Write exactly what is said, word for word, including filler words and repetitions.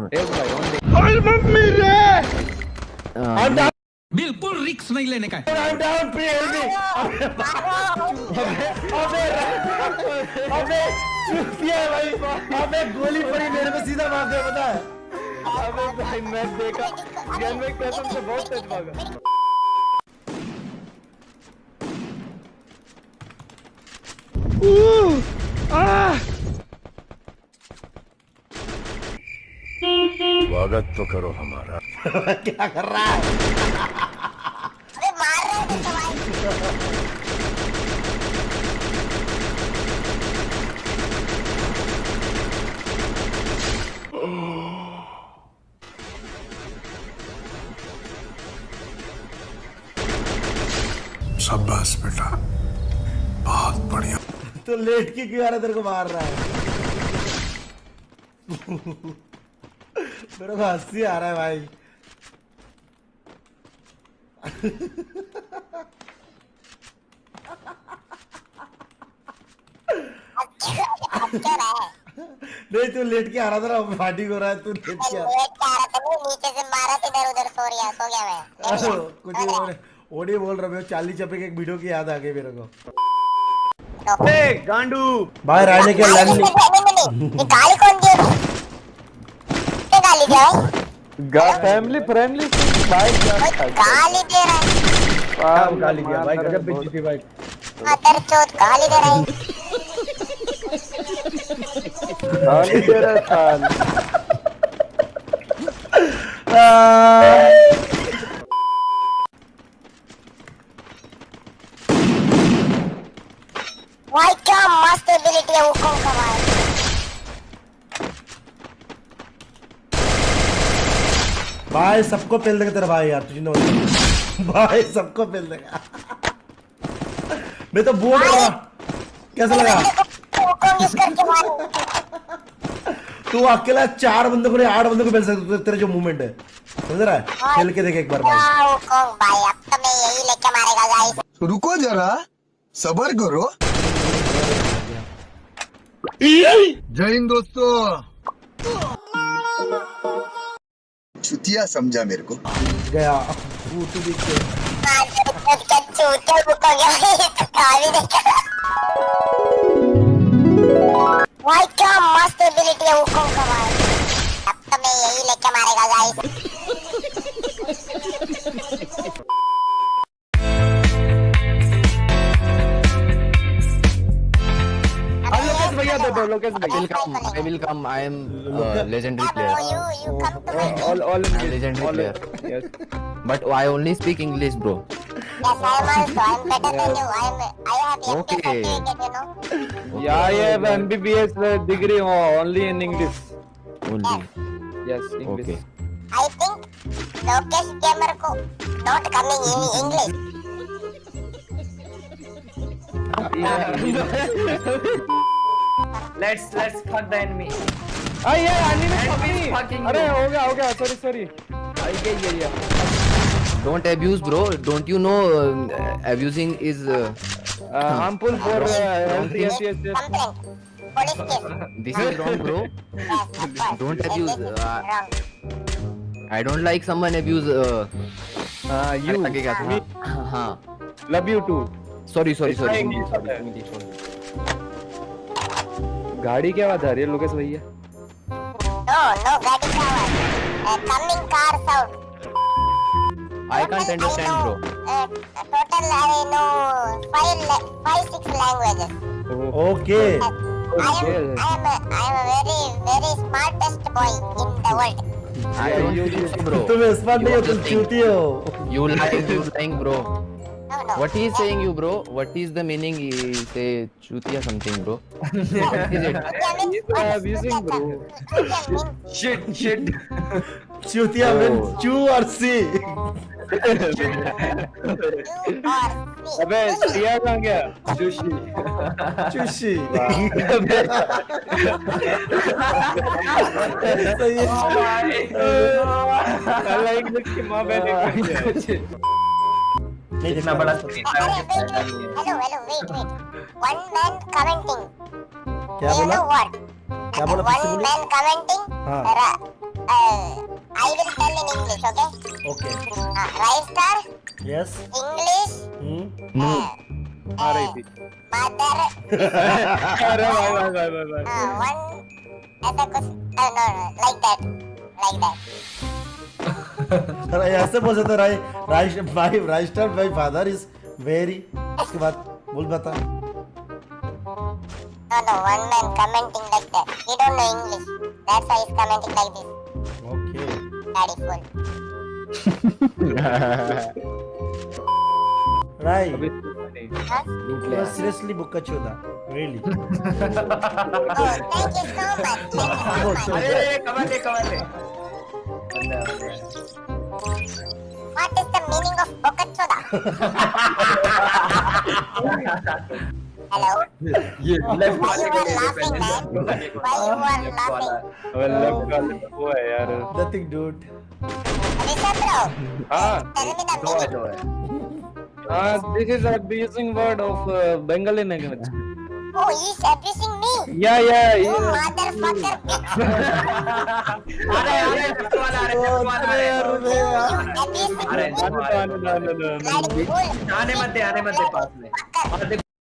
एक भाई ओए मम्मी रे बिल्कुल रिस्क नहीं लेने का है। I'm down पे अबे अबे अबे चुतिया भाई अबे गोली पड़ी मेरे पे सीधा मार दिया पता है। अबे भाई मैं देखा गन में कसम से बहुत तेज भागा। स्वागत तो करो हमारा। क्या कर रहा है? अबे मार रहे थे सवाल। शाबाश बेटा बहुत बढ़िया। तो लेट के क्यों आ रहा तेरे को मार रहा है? मेरे को हंसी आ रहा है भाई। नहीं तू लेट के आ रहा था ना पार्टी हो रहा है तू लेट के आ रहा था नीचे से मारा था इधर उधर सो रहा सो गया मैं कुछ नहीं ओडी बोल रहा मैं चाली चपे के एक वीडियो की याद आ गई मेरे को। ए गांडू भाई रहने के लैंड ये गाली कौन दी ये गाली क्या है गा फैमिली फ्रेंडली भाई गाली दे रहा है काम गाली दिया भाई गजब बेइज्जती भाई। अतर चोट गाली दे रहा है गाली दे रहा साल। भाई क्या मस्त एबिलिटी है हुकुम का भाई। भाई सबको पेल देगा तेरा भाई यार तुझे भाई सबको पेल देगा। मैं तो बोल रहा कैसा लगा हुकुम यूज करके मारो। तू अकेला चार बंदों को नहीं आठ बंदों को पेल सकता तेरा जो मूवमेंट है समझ रहा है। खेल के देख एक बार भाई। हुकुम भाई अब तो मैं यही लेके मारेगा गाइस। रुको जरा सबर करो। जय हिंद दोस्तों। चुतिया समझा मेरे को गया वो तू देख के चूतिया हुकुम गया गाली देखा भाई क्या मस्त एबिलिटी है हुकुम का भाई। अब तो मैं यही लेके मारेगा गाइस। भैया दे दो लोकेश भाई। I will come. I will come. I am uh, legendary player. You you come to my All all in I'm legendary player. Yes. But I only speak English, bro. yes I am also I'm better than you. I am I have M P Okay. certificate you know. Yeah, I have M B B S degree only in English. Only. Yes, English. Okay. I think Lokesh gamer ko not coming in English. Let's let's fuck the enemy. Ah yeah, enemy Enemy fucking. fucking अरे you. हो गया हो गया sorry sorry. I get yeah yeah. Don't abuse, bro. Don't you know uh, abusing is uh, Uh, harmful for uh, health. Yes yes yes. Complaint. Police case. this is wrong, bro. Yes, of course. Don't This abuse, is uh, wrong. I don't like someone abuse. Uh, Uh, you आगे क्या था? हाँ. love you too. Sorry, sorry, sorry. English, Sorry, English. sorry. गाड़ी क्या आवाज आ रही है लोकेश भैया? No, no गाड़ी का आवाज. Uh, coming car sound. I can't understand, bro. Uh, total I know five la- five six languages. Okay I am I am a, I am a very very smartest boy in the world. I don't you- think so, bro. तुम smart नहीं हो तुम चूती हो। You lying, you lying, bro. No no. What he is saying, you, bro? What is the meaning? He say chutia something, bro. What is it? Chutiya means He's abusing, bro. Chutiya means Shit shit. चूतिया में चू और सी। you or me. अबे सिया कहाँ गया? सुशी. चूशी। साला इंग्लिश की माँ बहन नहीं इतना बड़ा शौकीन। Hello hello wait wait. One man commenting. क्या You बोला? know what? क्या बोला? फिर से One बोलिए। man commenting. हाँ। Ra- uh, Raistar, Yes. English, Hmm. uh, आ रही थी mother, अरे भाई भाई भाई भाई भाई uh, one, ऐसा कुछ, uh, no, no, like that, like that. Sir ऐसे बोल सकते राइ राइश भाई राइस्टर भाई फादर इज वेरी उसके बाद बोल बता No, no, one man commenting like that. He don't know English. That's why he's commenting like this. Okay Daddy fool. राइ अभी नहीं Huh? यू सीरियसली बुक्का चोदा really Oh, thank you so much. Thank you so much. अरे cover ले cover ले What is the meaning of Bokachoda? Hello? ये left Why वाले you के are लिए laughing, man? Why you are laughing? अबे लेफ्ट वाले वो है यार नथिंग डूड Rishabh bro, हाँ tell me the दो है meaning. दो है हाँ this is abusing word of uh, Bengali language Oh, he's abusing me. yeah yeah You yeah motherfucker bitch. अरे अरे लेफ्ट वाला अरे लेफ्ट वाला अरे यार You अरे यार abusing अरे me. आने दो, आने दो, आने दो, आने दो। Bloody fool. आने मत दे आने मत दे पास में और देख